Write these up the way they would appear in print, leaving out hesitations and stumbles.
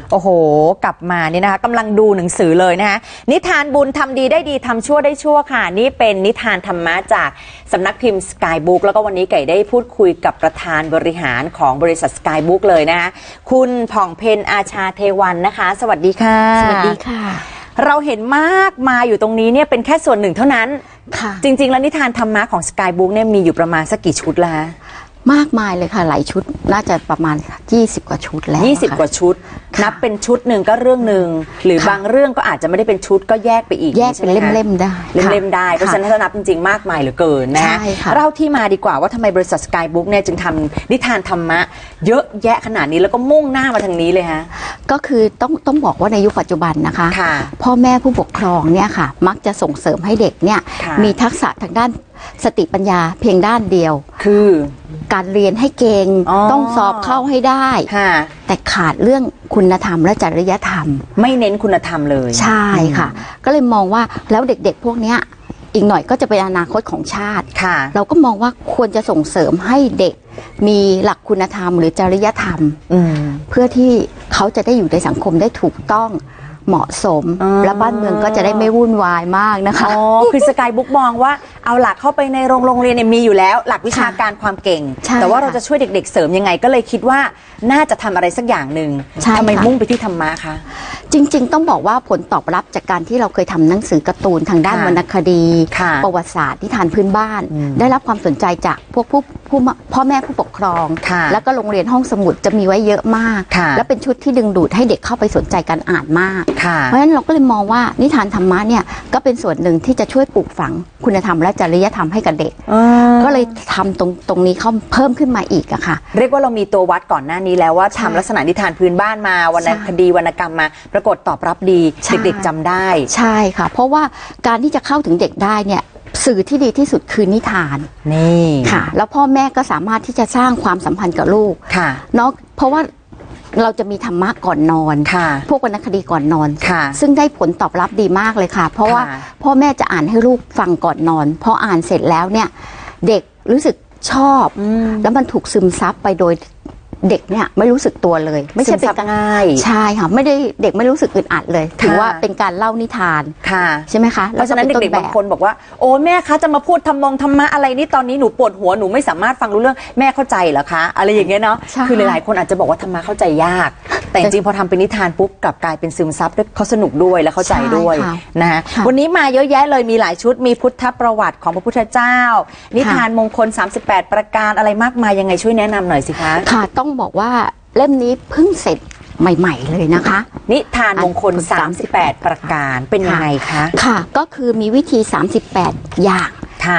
โอ้โหกลับมานี่นะคะกำลังดูหนังสือเลยนะคะนิทานบุญทำดีได้ดีทำชั่วได้ชั่วค่ะนี่เป็นนิทานธรรมะจากสำนักพิมพ์ Skybook แล้วก็วันนี้ไก่ได้พูดคุยกับประธานบริหารของบริษัท Skybook เลยนะคะคุณผ่องเพ็ญอาชาเทวันนะคะสวัสดีค่ะสวัสดีค่ะเราเห็นมากมาอยู่ตรงนี้เนี่ยเป็นแค่ส่วนหนึ่งเท่านั้นจริงๆแล้วนิทานธรรมะของ Skybook เนี่ยมีอยู่ประมาณสักกี่ชุดแล้วมากมายเลยค่ะหลายชุดน่าจะประมาณ20 กว่าชุดแล้ว 20 กว่าชุดนับเป็นชุดหนึ่งก็เรื่องหนึ่งหรือบางเรื่องก็อาจจะไม่ได้เป็นชุดก็แยกไปอีกแยกเป็นเล่มๆได้เล่มๆได้เพราะฉะนั้นถ้านับจริงๆมากมายเหลือเกินนะเล่าที่มาดีกว่าว่าทำไมบริษัท Skybook เนี่ยจึงทำนิทานธรรมะเยอะแยะขนาดนี้แล้วก็มุ่งหน้ามาทางนี้เลยฮะก็คือต้องบอกว่าในยุคปัจจุบันนะคะพ่อแม่ผู้ปกครองเนี่ยค่ะมักจะส่งเสริมให้เด็กเนี่ยมีทักษะทางด้านสติปัญญาเพียงด้านเดียวคือการเรียนให้เก่งต้องสอบเข้าให้ได้แต่ขาดเรื่องคุณธรรมและจริยธรรมไม่เน้นคุณธรรมเลยใช่ค่ะก็เลยมองว่าแล้วเด็กๆพวกนี้อีกหน่อยก็จะเป็นอนาคตของชาติเราก็มองว่าควรจะส่งเสริมให้เด็กมีหลักคุณธรรมหรือจริยธรรมเพื่อที่เขาจะได้อยู่ในสังคมได้ถูกต้องเหมาะสมและบ้านเมืองก็จะได้ไม่วุ่นวายมากนะคะคือ Skybook มองว่าเอาหลักเข้าไปในโรงเรียนเนี่ยมีอยู่แล้วหลักวิชาการความเก่งแต่ว่าเราจะช่วยเด็กๆเสริมยังไงก็เลยคิดว่าน่าจะทำอะไรสักอย่างหนึ่งทำไมมุ่งไปที่ธรรมะคะจริงๆต้องบอกว่าผลตอบรับจากการที่เราเคยทำหนังสือการ์ตูนทางด้านวรรณคดีประวัติศาสตร์นิทานพื้นบ้านได้รับความสนใจจากพวกพ่อแม่ผู้ปกครองแล้วก็โรงเรียนห้องสมุดจะมีไว้เยอะมากและเป็นชุดที่ดึงดูดให้เด็กเข้าไปสนใจการอ่านมากเพราะฉะนั้นเราก็เลยมองว่านิทานธรรมะเนี่ยก็เป็นส่วนหนึ่งที่จะช่วยปลูกฝังคุณธรรมและจริยธรรมให้กับเด็กก็เลยทำตรงนี้เข้าเพิ่มขึ้นมาอีกอะค่ะเรียกว่าเรามีตัววัดก่อนหน้านี้แล้วว่าทำลักษณะนิทานพื้นบ้านมาวรรณคดีวรรณกรรมมาปรากฏตอบรับดีเด็กๆจำได้ใช่ค่ะเพราะว่าการที่จะเข้าถึงเด็กได้เนี่ยสื่อที่ดีที่สุดคือนิทานนี่ค่ะแล้วพ่อแม่ก็สามารถที่จะสร้างความสัมพันธ์กับลูกเนาะเพราะว่าเราจะมีธรรมะก่อนนอนพวกวรรณคดีก่อนนอนซึ่งได้ผลตอบรับดีมากเลยค่ะเพราะว่าพ่อแม่จะอ่านให้ลูกฟังก่อนนอนพออ่านเสร็จแล้วเนี่ยเด็กรู้สึกชอบแล้วมันถูกซึมซับไปโดยเด็กเนี่ยไม่รู้สึกตัวเลยไม่ใช่เป็นง่ายใช่ค่ะไม่ได้เด็กไม่รู้สึกอึดอัดเลยถือว่าเป็นการเล่านิทานใช่ไหมคะเพราะฉะนั้นเด็กๆบางคนบอกว่าโอ้แม่คะจะมาพูดธรรมะอะไรนี่ตอนนี้หนูปวดหัวหนูไม่สามารถฟังรู้เรื่องแม่เข้าใจเหรอคะอะไรอย่างเงี้ยเนาะคือหลายๆคนอาจจะบอกว่าธรรมะเข้าใจยากแต่จริงๆพอทำเป็นนิทานปุ๊บกลับกลายเป็นซึมซับด้วยเขาสนุกด้วยและเข้าใจด้วยนะวันนี้มาเยอะแยะเลยมีหลายชุดมีพุทธประวัติของพระพุทธเจ้านิทานมงคล38ประการอะไรมากมายยังไงช่วยแนะนำหน่อยสิคะค่ะต้องบอกว่าเล่มนี้เพิ่งเสร็จใหม่ๆเลยนะคะนิทานมงคล38ประการเป็นยังไงคะค่ะก็คือมีวิธี38อย่าง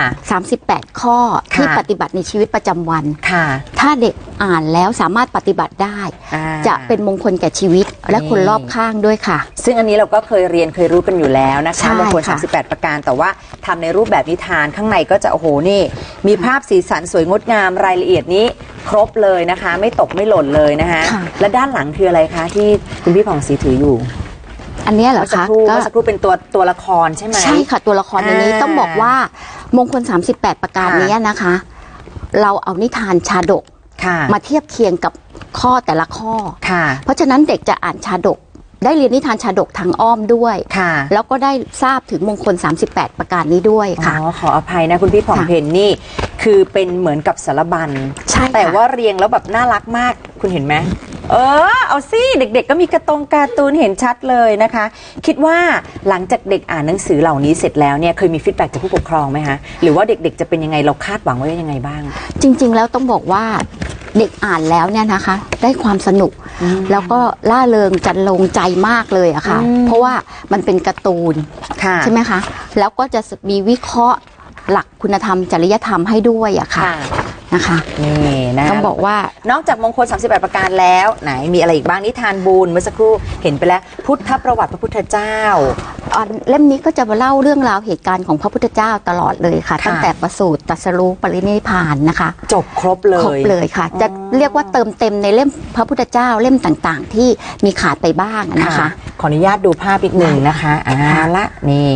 38ข้อที่ปฏิบัติในชีวิตประจำวันถ้าเด็กอ่านแล้วสามารถปฏิบัติได้จะเป็นมงคลแก่ชีวิตและคนรอบข้างด้วยค่ะซึ่งอันนี้เราก็เคยเรียนเคยรู้กันอยู่แล้วนะคะมงคล38ประการแต่ว่าทำในรูปแบบนิทานข้างในก็จะโอ้โหนี่มีภาพสีสันสวยงดงามรายละเอียดนี้ครบเลยนะคะไม่ตกไม่หล่นเลยนะคะและด้านหลังคืออะไรคะที่คุณพี่ผ่องศรีถืออยู่อันนี้เหรอคะก็สักครู่เป็นตัวละครใช่ไหมใช่ค่ะตัวละครในนี้ต้องบอกว่ามงคล38ประการนี้นะคะเราเอานิทานชาดกมาเทียบเคียงกับข้อแต่ละข้อเพราะฉะนั้นเด็กจะอ่านชาดกได้เรียนนิทานชาดกทางอ้อมด้วยแล้วก็ได้ทราบถึงมงคล38ประการนี้ด้วยค่ะขออภัยนะคุณพี่ผ่องเพ็ญนี่คือเป็นเหมือนกับสารบัญแต่ว่าเรียงแล้วแบบน่ารักมากคุณเห็นไหมเอาสิเด็กๆก็มีการ์ตูนเห็นชัดเลยนะคะคิดว่าหลังจากเด็กอ่านหนังสือเหล่านี้เสร็จแล้วเนี่ยเคยมีฟีดแบ็กจากผู้ปกครองไหมคะหรือว่าเด็กๆจะเป็นยังไงเราคาดหวังไว้ยังไงบ้างจริงๆแล้วต้องบอกว่าเด็กอ่านแล้วเนี่ยนะคะได้ความสนุกแล้วก็ล่าเริงจันลงใจมากเลยอะค่ะเพราะว่ามันเป็นการ์ตูนใช่ไหมคะแล้วก็จะมีวิเคราะห์หลักคุณธรรมจริยธรรมให้ด้วยอะค่ะนะคะนี่นะต้องบอกว่านอกจากมงคล38ประการแล้วไหนมีอะไรอีกบ้างนิทานบุญเมื่อสักครู่เห็นไปแล้วพุทธประวัติพระพุทธเจ้าเล่มนี้ก็จะมาเล่าเรื่องราวเหตุการณ์ของพระพุทธเจ้าตลอดเลยค่ะตั้งแต่ประสูติตรัสรู้ปรินิพพานนะคะจบครบเลยค่ะจะเรียกว่าเติมเต็มในเล่มพระพุทธเจ้าเล่มต่างๆที่มีขาดไปบ้างนะคะขออนุญาตดูภาพอีกหนึ่งนะคะละนี่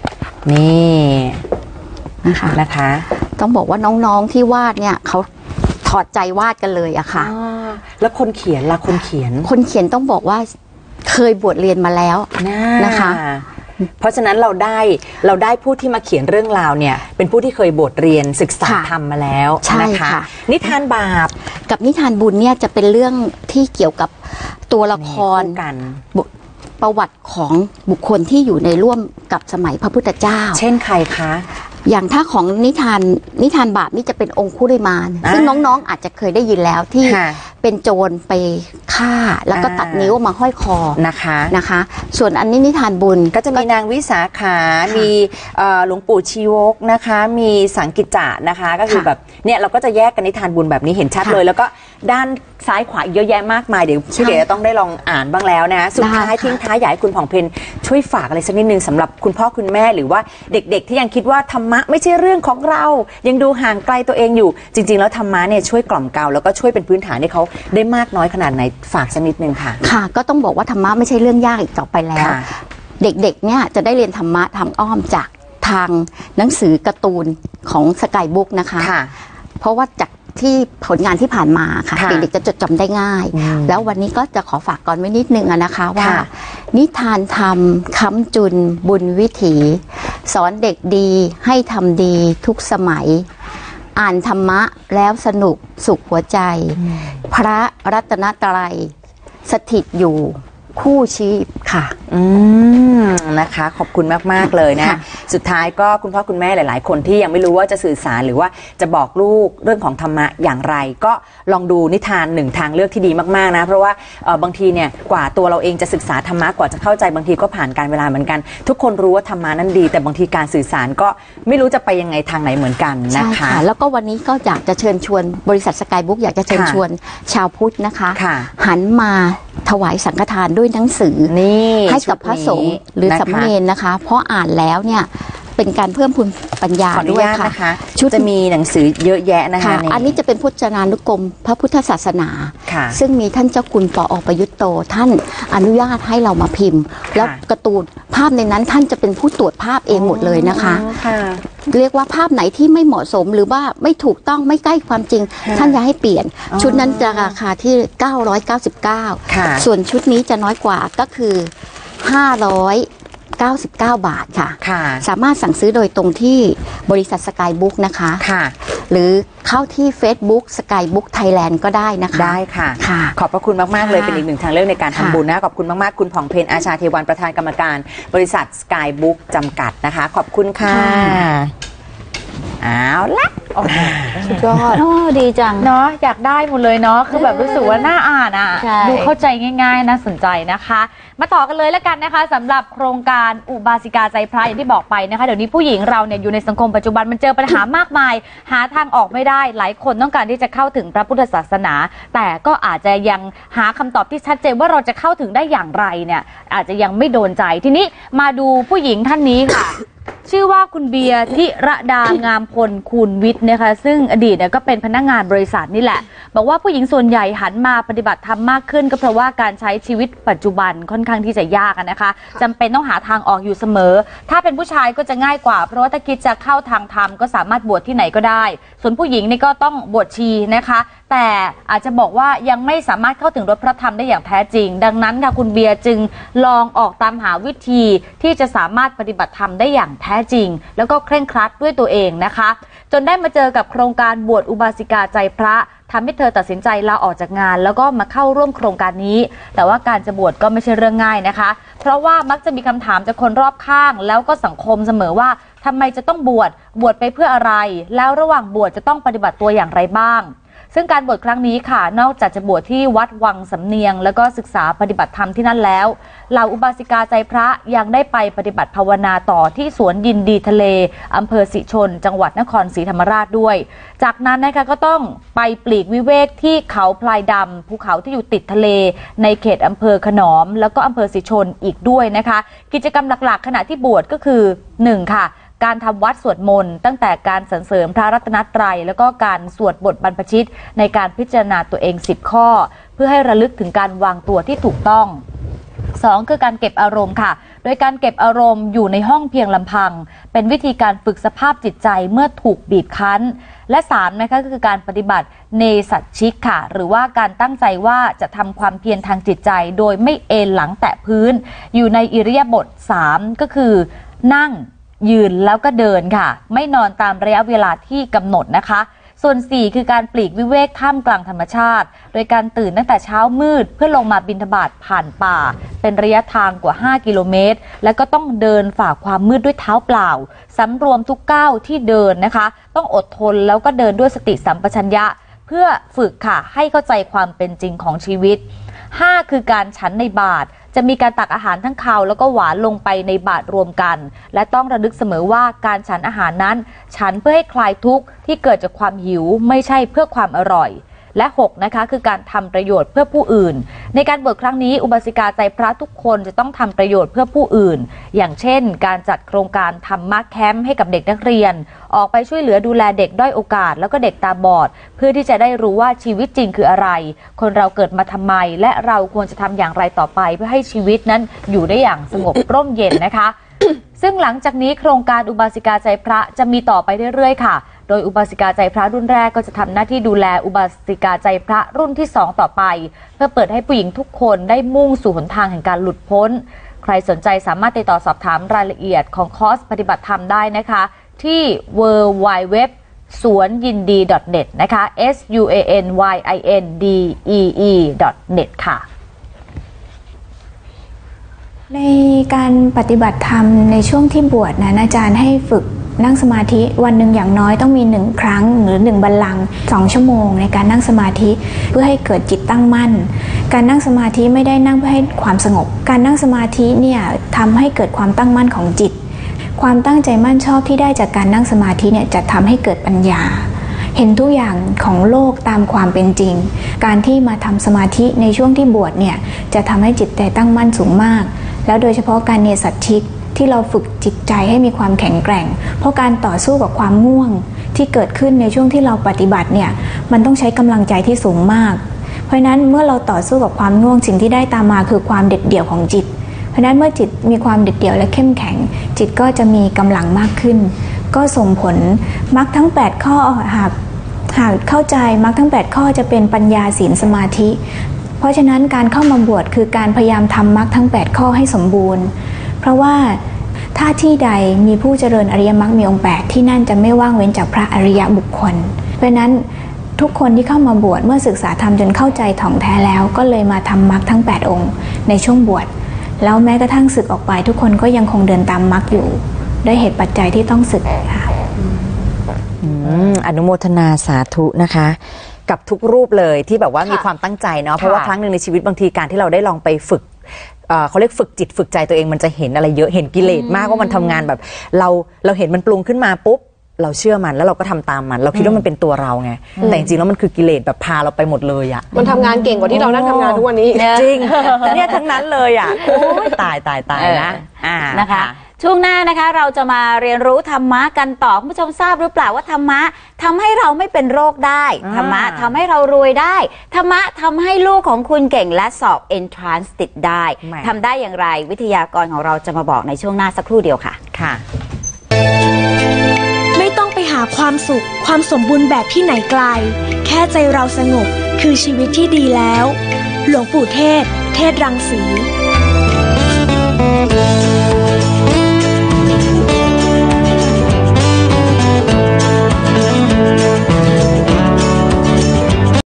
นะคะต้องบอกว่าน้องๆที่วาดเนี่ยเขาถอดใจวาดกันเลยอะค่ะแล้วคนเขียนล่ะคนเขียนต้องบอกว่าเคยบวชเรียนมาแล้วนะคะเพราะฉะนั้นเราได้ผู้ที่มาเขียนเรื่องราวเนี่ยเป็นผู้ที่เคยบวชเรียนศึกษาธรรมมาแล้วนะคะนิทานบาปกับนิทานบุญเนี่ยจะเป็นเรื่องที่เกี่ยวกับตัวละครกันประวัติของบุคคลที่อยู่ในร่วมกับสมัยพระพุทธเจ้าเช่นใครคะอย่างถ้าของนิทานบาปนี่จะเป็นองคุลิมานซึ่งน้องๆอาจจะเคยได้ยินแล้วที่เป็นโจรไปฆ่าแล้วก็ตัดนิ้วมาห้อยคอนะคะส่วนอันนี้นิทานบุญก็จะมีนางวิสาขามีหลวงปู่ชีวกนะคะมีสังกิจจะนะคะก็คือแบบเนี่ยเราก็จะแยกกันนิทานบุญแบบนี้เห็นชัดเลยแล้วก็ด้านซ้ายขวาเยอะแยะมากมายเดี๋ยวพี่เก๋จะต้องได้ลองอ่านบ้างแล้วนะสุดท้ายทิ้งท้ายอยากให้คุณผ่องเพญช่วยฝากอะไรสักนิดนึงสำหรับคุณพ่อคุณแม่หรือว่าเด็กๆที่ยังคิดว่าธรรมะไม่ใช่เรื่องของเรายังดูห่างไกลตัวเองอยู่จริงๆแล้วธรรมะเนี่ยช่วยกล่อมเกลาแล้วก็ช่วยเป็นพื้นฐานให้เขาได้มากน้อยขนาดไหนฝากสักนิดนึงค่ะค่ะก็ต้องบอกว่าธรรมะไม่ใช่เรื่องยากอีกต่อไปแล้วเด็กๆเนี่ยจะได้เรียนธรรมะทางอ้อมจากทางหนังสือการ์ตูนของสกายบุ๊กนะคะเพราะว่าจากที่ผลงานที่ผ่านมาค่ะเด็กๆจะจดจำได้ง่ายแล้ววันนี้ก็จะขอฝากก่อนไว้นิดนึงนะคะว่านิทานธรรมค้ำจุนบุญวิถีสอนเด็กดีให้ทำดีทุกสมัยอ่านธรรมะแล้วสนุกสุขหัวใจพระรัตนตรัยสถิตอยู่คู่ชีพค่ะนะคะขอบคุณมากๆเลยนะสุดท้ายก็คุณพ่อคุณแม่หลายๆคนที่ยังไม่รู้ว่าจะสื่อสารหรือว่าจะบอกลูกเรื่องของธรรมะอย่างไรก็ลองดูนิทานหนึ่งทางเลือกที่ดีมากๆนะเพราะว่าบางทีเนี่ยกว่าตัวเราเองจะศึกษาธรรมะกว่าจะเข้าใจบางทีก็ผ่านการเวลาเหมือนกันทุกคนรู้ว่าธรรมะนั้นดีแต่บางทีการสื่อสารก็ไม่รู้จะไปยังไงทางไหนเหมือนกันนะคะแล้วก็วันนี้ก็อยากจะเชิญชวนบริษัทสกายบุ๊กอยากจะเชิญชวนชาวพุทธนะคะหันมาถวายสังฆทานด้วยหนังสือให้กับพระสงฆ์หรือสามเณรนะคะเพราะอ่านแล้วเนี่ยเป็นการเพิ่มพูนปัญญาด้วยค่ะชุดจะมีหนังสือเยอะแยะนะคะอันนี้จะเป็นพจนานุกรมพระพุทธศาสนาซึ่งมีท่านเจ้าคุณปอ.ประยุตโตท่านอนุญาตให้เรามาพิมพ์แล้วการ์ตูนภาพในนั้นท่านจะเป็นผู้ตรวจภาพเองหมดเลยนะคะเรียกว่าภาพไหนที่ไม่เหมาะสมหรือว่าไม่ถูกต้องไม่ใกล้ความจริงท่านจะให้เปลี่ยนชุดนั้นจะราคาที่999ส่วนชุดนี้จะน้อยกว่าก็คือ599 บาทค่ะสามารถสั่งซื้อโดยตรงที่บริษัทสกายบุ๊กนะคะหรือเข้าที่ Facebook Skybook Thailand ก็ได้นะคะได้ค่ะขอบพระคุณมากๆเลยเป็นอีกหนึ่งทางเลือกในการทำบุญนะขอบคุณมากๆคุณผ่องเพญอาชาเทวันประธานกรรมการบริษัท Skybook จำกัดนะคะขอบคุณค่ะเอาละสุดยอดดีจังเนาะอยากได้หมดเลยเนาะคือแบบรู้สึกว่าน่าอ่านอ่ะดูเข้าใจง่ายๆน่าสนใจนะคะมาต่อกันเลยแล้วกันนะคะสำหรับโครงการอุบาสิกาใจพระอย่างที่บอกไปนะคะเดี๋ยวนี้ผู้หญิงเราเนี่ยอยู่ในสังคมปัจจุบันมันเจอปัญหามากมายหาทางออกไม่ได้หลายคนต้องการที่จะเข้าถึงพระพุทธศาสนาแต่ก็อาจจะยังหาคำตอบที่ชัดเจนว่าเราจะเข้าถึงได้อย่างไรเนี่ยอาจจะยังไม่โดนใจทีนี้มาดูผู้หญิงท่านนี้ค่ะชื่อว่าคุณเบียร์ธิรดางามพลคูณวิทย์นะคะซึ่งอดีตเนี่ยก็เป็นพนักงานบริษัทนี่แหละบอกว่าผู้หญิงส่วนใหญ่หันมาปฏิบัติธรรมมากขึ้นก็เพราะว่าการใช้ชีวิตปัจจุบันค่อนข้างที่จะยากนะคะจำเป็นต้องหาทางออกอยู่เสมอถ้าเป็นผู้ชายก็จะง่ายกว่าเพราะว่าถ้าคิดจะเข้าทางธรรมก็สามารถบวชที่ไหนก็ได้ส่วนผู้หญิงนี่ก็ต้องบวชชีนะคะแต่อาจจะบอกว่ายังไม่สามารถเข้าถึงรสพระธรรมได้อย่างแท้จริงดังนั้นค่ะคุณเบียร์จึงลองออกตามหาวิธีที่จะสามารถปฏิบัติธรรมได้อย่างแท้จริงแล้วก็เคร่งครัดด้วยตัวเองนะคะจนได้มาเจอกับโครงการบวชอุบาสิกาใจพระทำให้เธอตัดสินใจลาออกจากงานแล้วก็มาเข้าร่วมโครงการนี้แต่ว่าการจะบวชก็ไม่ใช่เรื่องง่ายนะคะเพราะว่ามักจะมีคำถามจากคนรอบข้างแล้วก็สังคมเสมอว่าทำไมจะต้องบวชไปเพื่ออะไรแล้วระหว่างบวชจะต้องปฏิบัติตัวอย่างไรบ้างซึ่งการบวชครั้งนี้ค่ะนอกจากจะบวชที่วัดวังสำเนียงแล้วก็ศึกษาปฏิบัติธรรมที่นั่นแล้วเหล่าอุบาสิกาใจพระยังได้ไปปฏิบัติภาวนาต่อที่สวนยินดีทะเลอำเภอสิชนจังหวัดนครศรีธรรมราชด้วยจากนั้นนะคะก็ต้องไปปลีกวิเวกที่เขาพลายดำภูเขาที่อยู่ติดทะเลในเขตอำเภอขนอมแล้วก็อำเภอสิชนอีกด้วยนะคะกิจกรรมหลักๆขณะที่บวชก็คือ 1. ค่ะการทำวัดสวดมนต์ตั้งแต่การสรรเสริญพระรัตนตรัยแล้วก็การสวดบทบรรพชิตในการพิจารณาตัวเอง10 ข้อเพื่อให้ระลึกถึงการวางตัวที่ถูกต้อง 2คือการเก็บอารมณ์ค่ะโดยการเก็บอารมณ์อยู่ในห้องเพียงลำพังเป็นวิธีการฝึกสภาพจิตใจเมื่อถูกบีบคั้นและ3นะคะก็คือการปฏิบัติเนสัชชิกค่ะหรือว่าการตั้งใจว่าจะทำความเพียรทางจิตใจโดยไม่เอนหลังแตะพื้นอยู่ในอิริยาบถ3ก็คือนั่งยืนแล้วก็เดินค่ะไม่นอนตามระยะเวลาที่กำหนดนะคะส่วน4คือการปลีกวิเวกท่ามกลางธรรมชาติโดยการตื่นตั้งแต่เช้ามืดเพื่อลงมาบิณฑบาตผ่านป่าเป็นระยะทางกว่า5กิโลเมตรแล้วก็ต้องเดินฝ่าความมืดด้วยเท้าเปล่าสำรวมทุกก้าวที่เดินนะคะต้องอดทนแล้วก็เดินด้วยสติสัมปชัญญะเพื่อฝึกค่ะให้เข้าใจความเป็นจริงของชีวิต5คือการฉันในบาตรจะมีการตักอาหารทั้งคาวแล้วก็หวานลงไปในบาตรรวมกันและต้องระลึกเสมอว่าการฉันอาหารนั้นฉันเพื่อให้คลายทุกข์ที่เกิดจากความหิวไม่ใช่เพื่อความอร่อยและ6นะคะคือการทำประโยชน์เพื่อผู้อื่นในการบวชครั้งนี้อุบาสิกาใจพระทุกคนจะต้องทำประโยชน์เพื่อผู้อื่นอย่างเช่นการจัดโครงการธรรมะแคมป์ให้กับเด็กนักเรียนออกไปช่วยเหลือดูแลเด็กด้อยโอกาสแล้วก็เด็กตาบอดเพื่อที่จะได้รู้ว่าชีวิตจริงคืออะไรคนเราเกิดมาทำไมและเราควรจะทำอย่างไรต่อไปเพื่อให้ชีวิตนั้นอยู่ได้อย่างสงบร่มเย็นนะคะ ซึ่งหลังจากนี้โครงการอุบาสิกาใจพระจะมีต่อไปเรื่อยๆค่ะโดยอุบาสิกาใจพระรุ่นแรกก็จะทำหน้าที่ดูแลอุบาสิกาใจพระรุ่นที่2ต่อไปเพื่อเปิดให้ผู้หญิงทุกคนได้มุ่งสู่หนทางแห่งการหลุดพ้นใครสนใจสามารถติดต่อสอบถามรายละเอียดของคอร์สปฏิบัติธรรมได้นะคะที่ www สวนยินดี .net นะคะ suanyindee.net ค่ะในการปฏิบัติธรรมในช่วงที่บวชนะอาจารย์ให้ฝึกนั่งสมาธิวันหนึ่งอย่างน้อยต้องมี1ครั้งหรือ1บัลลังก์2ชั่วโมงในการนั่งสมาธิเพื่อให้เกิดจิตตั้งมั่นการนั่งสมาธิไม่ได้นั่งเพื่อให้ความสงบการนั่งสมาธิเนี่ยทำให้เกิดความตั้งมั่นของจิตความตั้งใจมั่นชอบที่ได้จากการนั่งสมาธิเนี่ยจะทำให้เกิดปัญญาเห็นทุกอย่างของโลกตามความเป็นจริงการที่มาทำสมาธิในช่วงที่บวชเนี่ยจะทำให้จิตใจตั้งมั่นสูงมากแล้วโดยเฉพาะการเนสัชชิกที่เราฝึกจิตใจให้มีความแข็งแกร่งเพราะการต่อสู้กับความง่วงที่เกิดขึ้นในช่วงที่เราปฏิบัติเนี่ยมันต้องใช้กำลังใจที่สูงมากเพราะฉะนั้นเมื่อเราต่อสู้กับความง่วงสิ่งที่ได้ตามมาคือความเด็ดเดี่ยวของจิตเพราะฉะนั้นเมื่อจิตมีความเด็ดเดี่ยวและเข้มแข็งจิตก็จะมีกำลังมากขึ้นก็ส่งผลมรรคทั้ง8ข้อหากเข้าใจมรรคทั้ง8ข้อจะเป็นปัญญาศีลสมาธิเพราะฉะนั้นการเข้ามาบวชคือการพยายามทำมรรคทั้ง8ข้อให้สมบูรณ์เพราะว่าถ้าที่ใดมีผู้เจริญอริยมรรคมีองค์8ที่นั่นจะไม่ว่างเว้นจากพระอริยบุคคลเพราะนั้นทุกคนที่เข้ามาบวชเมื่อศึกษาธรรมจนเข้าใจถ่องแท้แล้วก็เลยมาทำมรรคทั้ง8องค์ในช่วงบวชแล้วแม้กระทั่งศึกออกไปทุกคนก็ยังคงเดินตามมรรคอยู่ด้วยเหตุปัจจัยที่ต้องศึกค่ะอนุโมทนาสาธุนะคะกับทุกรูปเลยที่แบบว่ามีความตั้งใจเนาะเพราะว่าครั้งหนึ่งในชีวิตบางทีการที่เราได้ลองไปฝึกเขาเรียกฝึกจิตฝึกใจตัวเองมันจะเห็นอะไรเยอะเห็นกิเลสมากว่ามันทำงานแบบเราเห็นมันปรุงขึ้นมาปุ๊บเราเชื่อมันแล้วเราก็ทำตามมันเราคิดว่ามันเป็นตัวเราไงแต่จริงๆแล้วมันคือกิเลสแบบพาเราไปหมดเลยอ่ะมันทำงานเก่งกว่าที่เรานั่งทำงานทุกวันนี้จริงเนี่ยทั้งนั้นเลยอ่ะตายนะนะคะช่วงหน้านะคะเราจะมาเรียนรู้ธรรมะกันต่อคุณผู้ชมทราบหรือเปล่าว่าธรรมะทำให้เราไม่เป็นโรคได้ธรรมะทำให้เรารวยได้ธรรมะทำให้ลูกของคุณเก่งและสอบ Entrance ติดได้ทำได้อย่างไรวิทยากรของเราจะมาบอกในช่วงหน้าสักครู่เดียวค่ะไม่ต้องไปหาความสุขความสมบูรณ์แบบที่ไหนไกลแค่ใจเราสงบคือชีวิตที่ดีแล้วหลวงปู่เทศรังสี